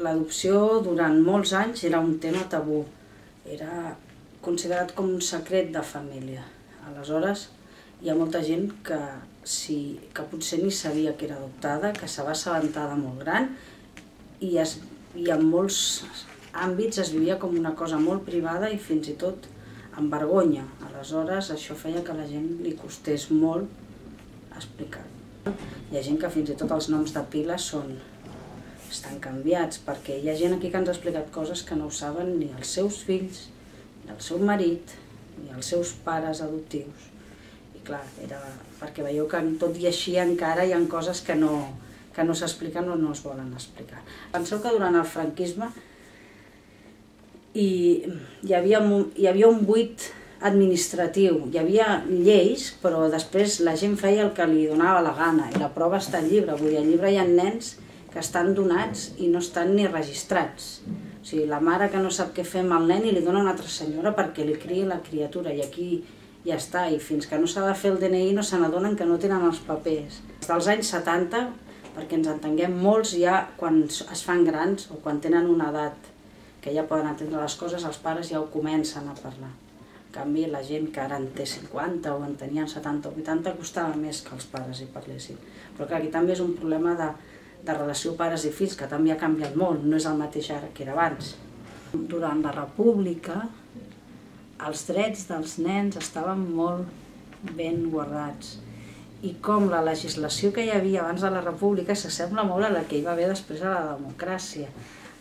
l'adopció durant molts anys era un tema tabú, era considerat com un secret de família. Aleshores, hi ha molta gent que potser ni sabia que era adoptada, que se va assabentar de molt gran i en molts àmbits es vivia com una cosa molt privada i fins i tot amb vergonya. Aleshores, això feia que a la gent li costés molt explicar. Hi ha gent que fins i tot els noms de pila estan canviats, perquè hi ha gent aquí que ens ha explicat coses que no ho saben ni els seus fills, ni el seu marit, ni els seus pares adoptius. I clar, perquè veieu que tot i així encara hi ha coses que no s'expliquen o no es volen explicar. Penseu que durant el franquisme hi havia un buit administratiu, hi havia lleis, però després la gent feia el que li donava la gana, i la prova està al llibre. Vull dir, al llibre hi ha nens que estan donats i no estan ni registrats. O sigui, la mare que no sap què fer amb el nen i li dona una altra senyora perquè li criï la criatura, i aquí ja està, i fins que no s'ha de fer el DNI no se n'adonen que no tenen els papers. Dels anys 70, perquè ens entenguem, molts ja quan es fan grans o quan tenen una edat que ja poden entendre les coses, els pares ja ho comencen a parlar. En canvi, la gent que ara en té 50 o en tenien 70 o 80 costava més que els pares hi parlessin. Però clar, aquí també és un problema de relació pares i fills, que també ha canviat molt, no és el mateix ara que era abans. Durant la República, els drets dels nens estaven molt ben guardats. I com la legislació que hi havia abans de la República s'assembla molt a la que hi va haver després a la democràcia.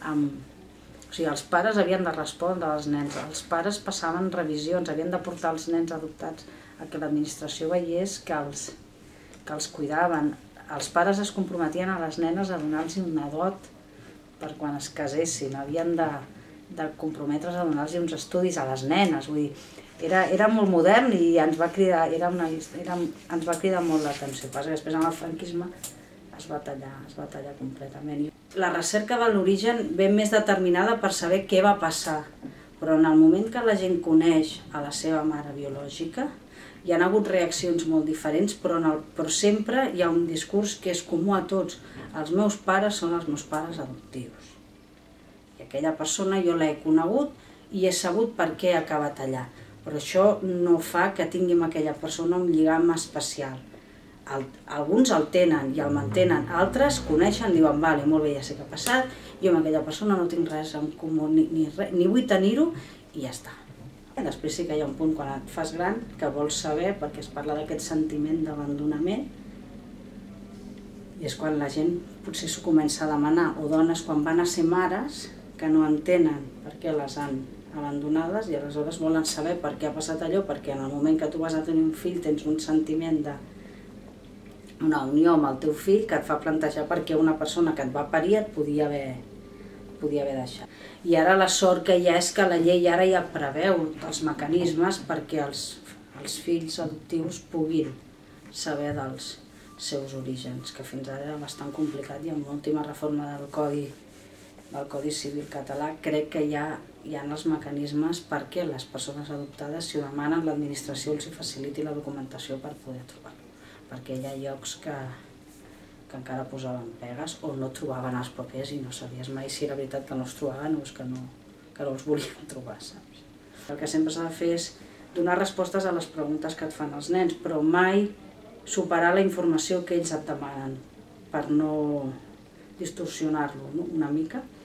O sigui, els pares havien de respondre als nens, els pares passaven revisions, havien de portar els nens adoptats a que l'administració veiés que els cuidaven. Els pares es comprometien a les nenes a donar-los una dot per quan es casessin, havien de comprometre's a donar-los uns estudis a les nenes. Vull dir, era molt modern i ens va cridar molt l'atenció. Passa que després amb el franquisme es va tallar completament. La recerca de l'origen ve més determinada per saber què va passar, però en el moment que la gent coneix a la seva mare biològica, hi ha hagut reaccions molt diferents, però sempre hi ha un discurs que és comú a tots. Els meus pares són els meus pares adoptius. I aquella persona jo l'he conegut i he sabut per què ha acabat allà, però això no fa que tingui amb aquella persona un lligam especial. Alguns el tenen i el mantenen, altres coneixen i diuen, vale, molt bé, ja sé què ha passat, jo amb aquella persona no tinc res en comú, ni vull tenir-ho, i ja està. Després sí que hi ha un punt, quan et fas gran, que vols saber, perquè es parla d'aquest sentiment d'abandonament, i és quan la gent potser s'ho comença a demanar, o dones quan van a ser mares, que no entenen per què les han abandonades, i aleshores volen saber per què ha passat allò, perquè en el moment que tu vas a tenir un fill tens un sentiment una unió amb el teu fill que et fa plantejar per què una persona que et va parir et podia haver deixat. I ara la sort que hi ha és que la llei ara ja preveu els mecanismes perquè els fills adoptius puguin saber dels seus orígens, que fins ara era bastant complicat, i amb l'última reforma del Codi Civil català crec que ja hi ha els mecanismes perquè les persones adoptades, si ho demanen, l'administració els faciliti la documentació per poder trobar-lo. Perquè hi ha llocs que encara posaven pegues o no trobaven els papers i no sabies mai si era veritat que no els trobaven o que no els volien trobar, saps? El que sempre s'ha de fer és donar respostes a les preguntes que et fan els nens, però mai superar la informació que ells et demanen per no distorsionar-lo una mica.